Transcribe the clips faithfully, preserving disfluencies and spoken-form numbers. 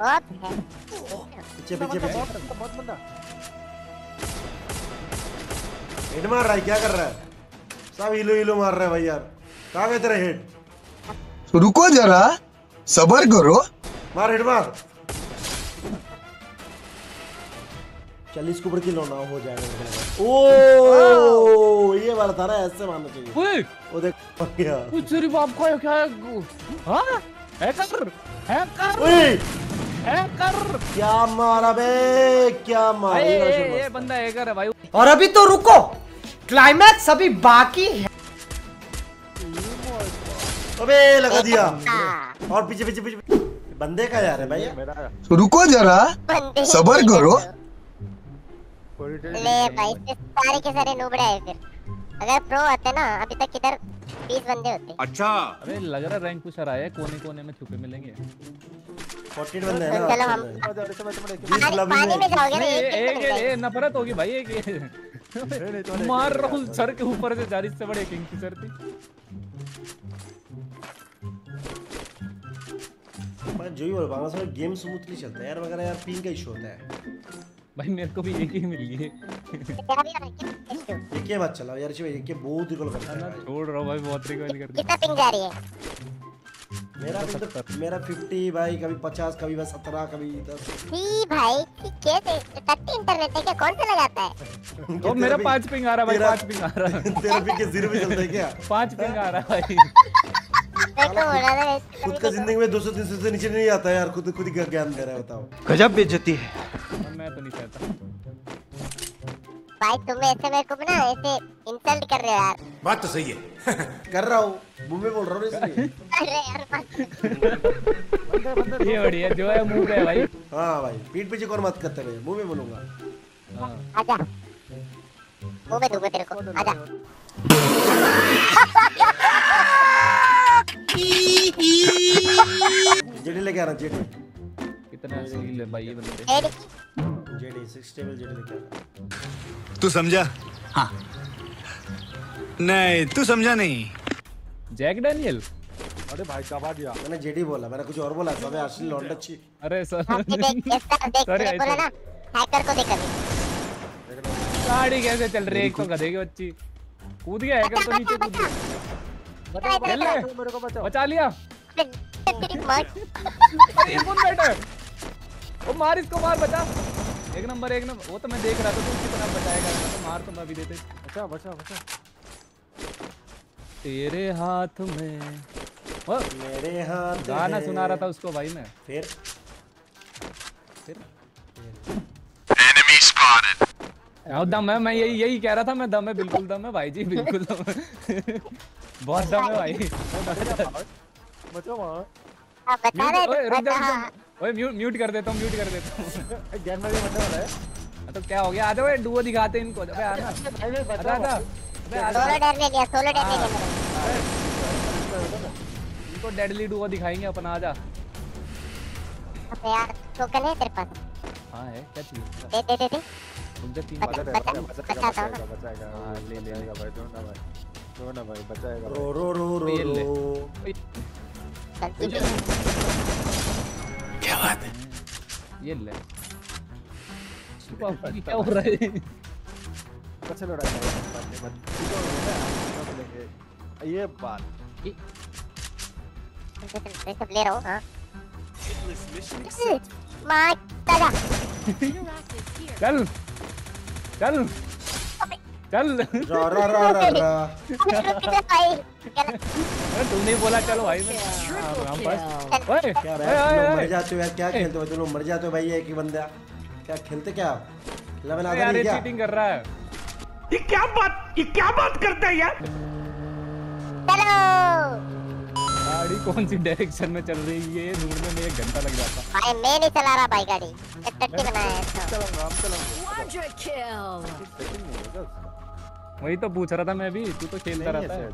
बहुत है। पीछे पीछे पीछे बहुत बंदा हेड मार रहा है, क्या कर रहा है? सब हिलो हिलो मार रहा है भाई यार। कहाँ गए तेरा हेड? रुको जरा, सबर करो। मार हेड मार। चालीस के ऊपर किल होना हो जाएगा। ओ ये वाला था ना, ऐसे मारना चाहिए। वो देख क्या कुछ तेरी बाप का क्या है? हां हैकर हैकर हैकर क्या मारा बे, क्या मारा। ये ये बंदा हैकर है भाई। और अभी तो रुको, क्लाइमैक्स अभी बाकी है। अबे लगा दिया। और पीछे पीछे पीछे बंदे का यार है भाई। रुको जरा, सबर करो। ले भाई सारे के सारे नूबड़े है। फिर अगर प्रो आते ना अभी तक किधर बीस बंदे होते। अच्छा अरे लग रहा रैंक पुशर आया है, कोने कोने में छुपे मिलेंगे। चालीस बंदे हैं ना। चलो हम पानी में जाओगे ना। एक एक नफरत होगी भाई। एक मार रहा हूं सर के ऊपर से, जारी से बड़े किंग की सर थी। मैं जो ही बोल रहा हूं, गेम स्मूथली चलता है यार, मगर यार पिंग का इशू होता है भाई। मेरे को भी एक ही मिल गई। एक ही बात चला यार, एक ही बहुत रिकॉल करता है। छोड़ रहा हूं भाई, बहुत रिकॉल कर कितना पिंग जा रही है? मेरा पिंग तो मेरा पचास भाई, कभी पचास, कभी बस सत्रह, कभी दस। सी भाई क्या टट्टी इंटरनेट है क्या? कौन सा लगाता है? तो मेरा पांच पिंग आ रहा भाई, पांच पिंग आ रहा है। तेरा पिंग के जीरो पे चलता है क्या? पांच पिंग आ रहा है भाई। देखो बोला था खुद का जिंदगी में दो सौ तीन सौ से नीचे नहीं आता यार। खुद खुद ही ज्ञान दे रहा है, बताओ। गजब बेइज्जती है। मैं तो नहीं चाहता भाई, तुम ऐसे मेरे को ना ऐसे इंसल्ट कर रहे हो यार। बात तो सही है। कर रहा हूँ, मुंह में बोल रहा हूँ इसलिए। अरे यार ये बढ़िया जो है मुंह पे है भाई। हाँ भाई, पीठ पीछे कौन मत करते भाई, मुंह में बोलूंगा। आजा मुंह में दूंगा तेरे को, आजा। जेडी लेके आ रहा, जेडी। कितना सील है भाई ये बंदे। जेडी सिक्स टेबल जेडी लेके आ रहा। तू समझा? हाँ। नहीं तू समझा नहीं। Jack Daniel. अरे भाई कबा दिया मैंने जेडी बोला, मैंने कुछ और बोला। सब असली लौंडा अच्छी। अरे सर देख देख मैंने बोला ना, हैकर को देख अभी गाड़ी कैसे चल रही है? एक तो गधे की बच्ची कूद गया, हैकर तो नीचे कूद गया। बता मेरे को बचाओ। बचा लिया। तेरी मां। अरे कौन बैठा है? वो मार इसको, मार, बचा। एक नंबर एक नंबर। वो तो मैं देख रहा था, तो उसकी तरह बचाएगा तो मार तो मैं भी देते। बचा बचा बचा। तेरे हाथ में ओ मेरे हाथ गाना सुना रहा था उसको भाई मैं। फिर फिर एनिमी स्पॉटेड। दम है, मैं यही यही कह रहा था। मैं दम है, बिल्कुल दम है भाई जी, बिल्कुल दम है। बहुत दम है भाई। बचो मां। हां बता रहे। ओए रुक जा, ओए म्यूट म्यूट कर देता हूं, म्यूट कर देता हूं। गेम में भी मरने वाला है। तो क्या हो गया? आ जाओ, डुओ दिखाते हैं इनको। अबे आना, आजा आजा। अबे आजा। सोलो डर ले लिया, सोलो डर ले लिया। इनको डेडली डुओ दिखाएंगे अपन। आजा। अबे यार टोकन है तेरे पास? हां है, क्या चाहिए? दे दे दे दे। मुझे तीन बचाएगा बचाएगा हां ले ले भाई। दो ना भाई, दो ना भाई, बचाएगा। रो रो रो रो रो। क्या बात है? ये ले क्या हो रहा है? अच्छा लड़ा ये बात मैं सब ले रहा हूं। हां मां दादा चल चल चल। रा रा रा रा रा। तूने बोला चलो भाई। मैं हम पास ओए क्या भाई, मर जाते हो यार? क्या खेलते हो तुम लोग? मर जाते हो भाई एक ही बंदा। क्या खेलते क्या? इलेवन आ गया क्या? चीटिंग कर रहा है ये क्या बात, ये क्या बात करता है यार? चलो। गाड़ी कौन सी डायरेक्शन में चल रही है? ढूंढने में एक घंटा लग जाता। भाई मैं नहीं चला रहा भाई गाड़ी, टट्टी बनाया है इसको। चलो हम चलो। वही तो पूछ रहा था मैं भी, तू तो खेलता रहता है।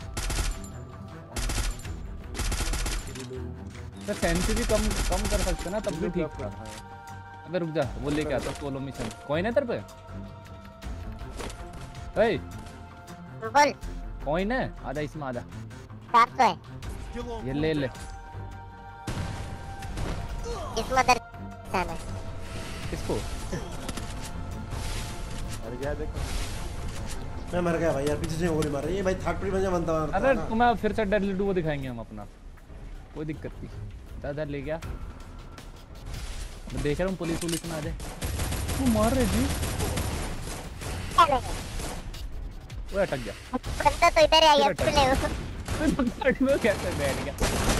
तो सेंसी भी कम कम कर सकते ना, तब भी ठीक था। अबे रुक जा, वो लेके आता सोलो मिशन। कॉइन है तेरे पे? ए बोल। कॉइन है? आजा इसमें आजा। सात सौ है। ये ले ले। इस मदर साला किसको? मर गया देखो। मैं मर गया भाई यार, पीछे से गोली मार रही है भाई, थर्ड पर्सन बंदा बनता है। अरे तुम्हें फिर से डेडली टू वो दिखाएंगे हम अपना, कोई दिक्कत नहीं। दादा ले गया, मैं देख रहा हूँ पुलिस पुलिस में आ जाए। तू मार रहे जी, वो अटक गया। बंदा तो इधर ही आ गया, ले वो वो कैसे बैठ गया?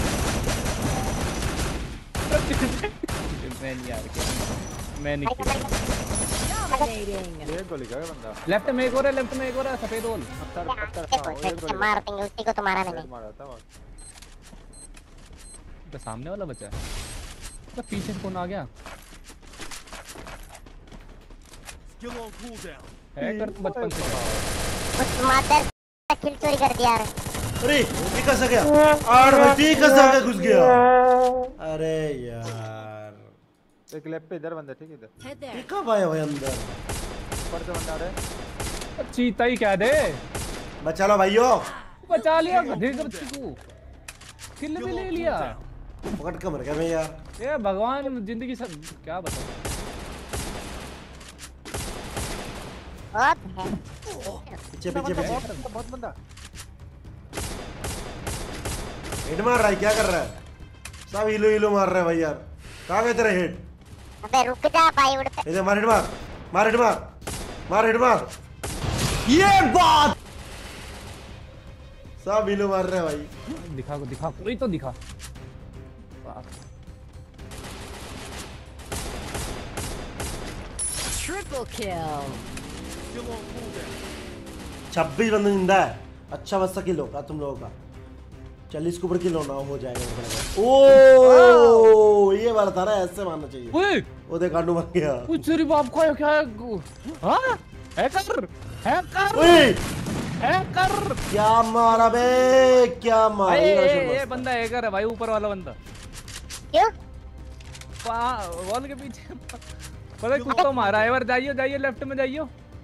मैं नहीं यार, मैं नहीं। ये गोली का बंदा लेफ्ट में एक और है, लेफ्ट में एक और है, सफेद होल। देखो मार देंगे उसी को, तुम्हारा भी नहीं मारा था। तो सामने वाला बचा है, तो पीछे कौन आ गया? हैकर तो बचपन से उस मदर किल चोरी कर दिया यार। अरे ये कैसा गया? आठ बजे कैसा आके घुस गया? अरे यार एक लेफ्ट पे इधर बंदा, ठीक है इधर। ये कब आया भाई अंदर? ऊपर से बंदा आ रहा है। चीता ही क्या दे, बचा लो भाइयों, बचा लिया गधे के बच्चे को, किल भी ले लिया। पकड़ के मर गया मैं यार। ये भगवान जिंदगी सब क्या बताऊं। बहुत है पीछे पीछे पीछे बहुत बंदा हेड मार रहा है, क्या कर रहा है? सब हिलो हिलो मार रहा है भाई यार। कहाँ गए तेरे हेड? अबे रुक जा भाई, उड़ पे इधर मार हेड मार, मार हेड मार, मार हेड मार। ये बात सब हिलो मार रहे हैं भाई। दिखा को दिखा, कोई तो दिखा। Triple kill. छब्बीस बंदे जिंदा है। अच्छा बस्ता किल होगा तुम लोगों का, चालीस के ऊपर किल होना हो जाएगा। ओ ये वाला था ना, ऐसे मारना चाहिए। ओए वो देख कांडू मर गया। कुछ तेरी बाप को है क्या? हां हैकर हैकर ओए हैकर क्या मारा बे, क्या मारा। ये ये ये बंदा हैकर है भाई, ऊपर वाला बंदा। क्यों? वॉल के पीछे पता है कुत्ता मारा है। जाइए जाइए लेफ्ट में जाइए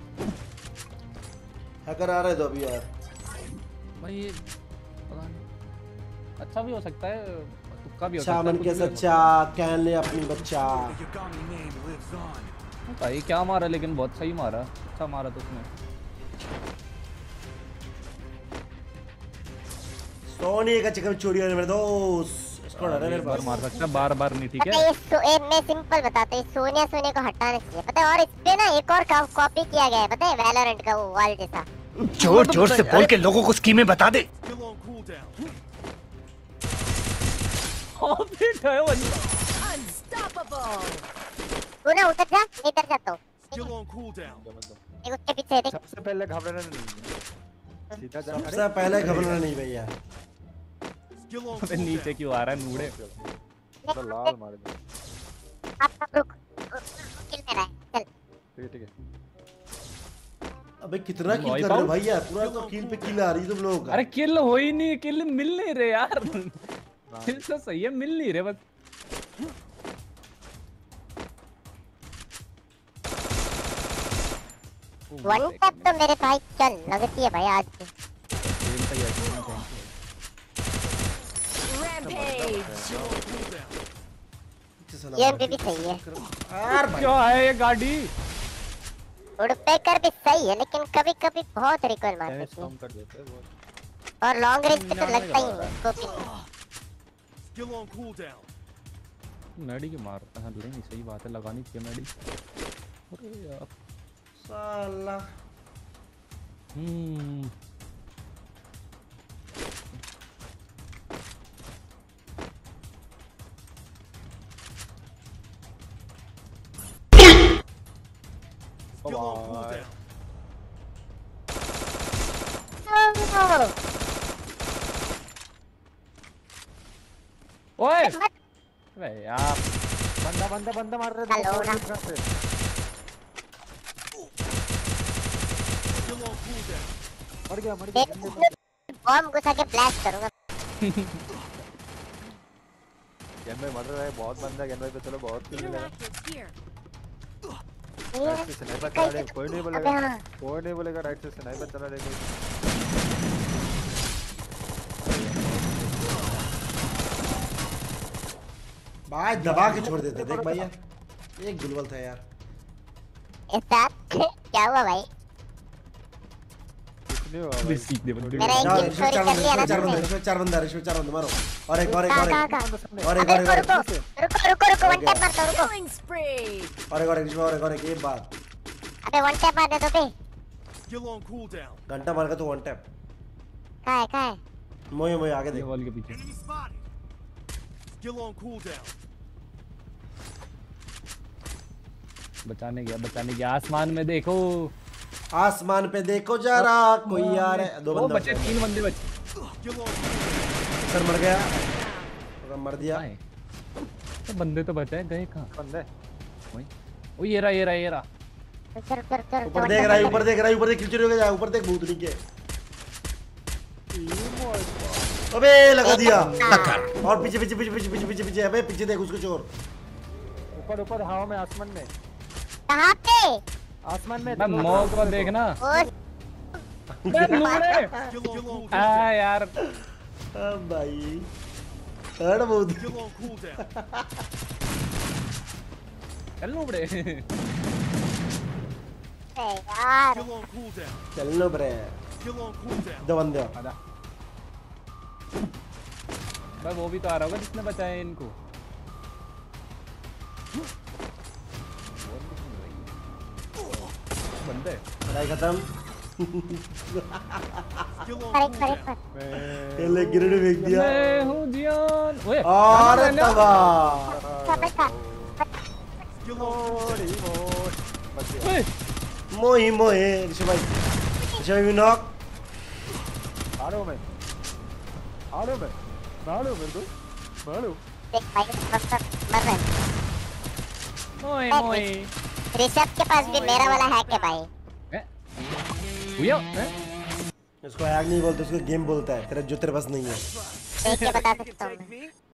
हैकर आ रहे तो अभी यार भाई, ये पता नहीं, अच्छा भी हो सकता है, तुक्का भी हो सकता है। शामन के सच्चा कैन ले अपनी बच्चा। भाई क्या मारा, लेकिन बहुत सही मारा, अच्छा मारा तो उसने। सोनी का चक्कर चोरी होने मेरे दोस्त, इसको डर है मेरे बार पास। मार सकता है, बार बार नहीं, ठीक पता है। है ये सो, ए, मैं सिंपल बताता हूँ, सोनिया सोने को हटाना चाहिए पता है। और इस पे ना एक और कॉपी किया गया है पता है, वैलोरेंट का वो वॉल जैसा। जोर जोर से बोल के लोगों को स्कीमें बता दे। Unstoppable. तू ना उतर जा, मैं इधर जाता हूँ। एक उसके पीछे देख। सबसे पहले घबराना नहीं, सीधा जा। सबसे पहले घबराना नहीं भैया। अबे नीचे क्यों आ रहा है नूड़े? तो लाल मार दे। आप सब रुक, किल मेरा है, चल। ठीक है ठीक है। अबे कितना किल कर रहे हो भाई यार, पूरा तो किल पे किल आ रही है तुम लोगों का। अरे किल हो ही नहीं, किल मिल नहीं रहे यार। किल तो सही है, मिल नहीं रहे बस। वन टैप तो मेरे भाई चल लगती है भाई आज की। Rampage. ये एमपी सही है, यार भाई क्या है ये गाड़ी? वुडपेकर भी सही है, लेकिन कभी कभी बहुत रिकॉइल मार डैमेज देती है। कम कर देते हैं बहुत। और लॉन्ग रेंज पे तो लगता ही नहीं स्कोपिंग। मैडी की मार हाँ लेंगे, सही बात है, लगानी चाहिए मैडी। अरे यार साला हम्म ओए अबे यार बंदा बंदा बंदा मार रहा है। हेलो ना। मर गया मर गया। बॉम्ब घुसा के ब्लास्ट करूंगा। गेम में मर रहा है बहुत बंदा, गेम में पे चलो बहुत किल मिलेगा। Here. राइट से स्नाइपर चला रहे, कोई नहीं अबे बोलेगा, हाँ। कोई नहीं बोलेगा राइट से स्नाइपर चला रहे कोई। भाई दबा के छोड़ देते देख भैया एक गुलवल था यार उस्ताद क्या हुआ भाई? कुछ नहीं हुआ भी भाई। सीख दे बंदे मेरा एक जाओ किल इसमें चोरी चार कर बंदे लिया ना इसमें चार तुमने। बंदे इसमें चार बंदे इसमें चार बंदे मारो और एक और एक और कहाँ, एक कहाँ, और एक अबे और एक रुको और रुको एक रुको रुको रुको वन हो गया। टैप मारता हूँ, रुको। Killing spree. और एक और एक इसमें और एक और एक ये बात अबे वन टैप मार दे तो बे। घंटा मार का तो वन टैप कहाँ है कहाँ है? मोये मोये आगे ये देख वॉल के पीछे बचाने गया बचाने गया आसमान में देखो। आसमान पे देखो जरा कोई यार है दो वो बंदे बचे तीन बंदे बचे। सर मर गया तो मर दिया कहाँ है? तो बंदे तो बचे हैं, गए कहाँ? बंदे वही ओ ये रहा ये रहा ये रहा। रुको रुको रुको रुको, ऊपर वन देख टैप रहा है मार ऊपर देख रहा है ऊपर देख खिचड़ी हो गया ऊपर देख भूतनी के अबे लगा दिया और पीछे पीछे पीछे पीछे पीछे पीछे पीछे अबे पीछे देख उसको चोर ऊपर ऊपर हवा में आसमान में कहाँ पे? आसमान में मैं मौत को देखना। ओ मैं नूरे। आ यार अब भाई थर्ड बहुत चल नूबड़े। यार चल लो ब्रे दो बंदे हो। आजा भाई वो भी तो आ रहा होगा जिसने बचाया इनको। बंदे लड़ाई खत्म करेक्ट करेक्ट करेक्ट। ये ले गिरने फेंक दिया मैं हूँ जियान। ओए और तबाह सब का थोड़ी बहुत बच गया। ओए मोही मोहे ऋषभ भाई ऋषभ भाई नॉक आ रहा हूँ मैं आ रहा हूँ मैं मारो मेरे को मारो देख भाई सब सब मर रहे हैं। ओए ओए ऋषभ के पास भी मेरा वाला हैक है भाई। हुआ हैं? इसको हैक नहीं बोलते उसको गेम बोलता है तेरा जो तेरे पास नहीं है देख के बता सकता हूँ मैं।